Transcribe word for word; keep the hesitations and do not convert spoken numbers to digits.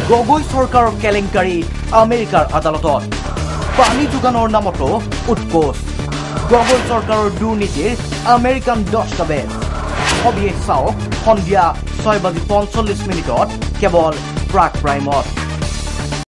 গগৈ চৰকাৰৰ কেলেংকাৰী আমেৰিকাৰ আদালতত পানী যোগানৰ নামতো উৎকোচ গগৈ চৰকাৰৰ দুৰ্নীতিৰ আমেৰিকান দস্তাবেজ সবিশেষ চাওক সন্ধিয়া ছয় বাজি পঞ্চল্লিছ মিনিটত কেৱল প্ৰাগ প্ৰাইমত।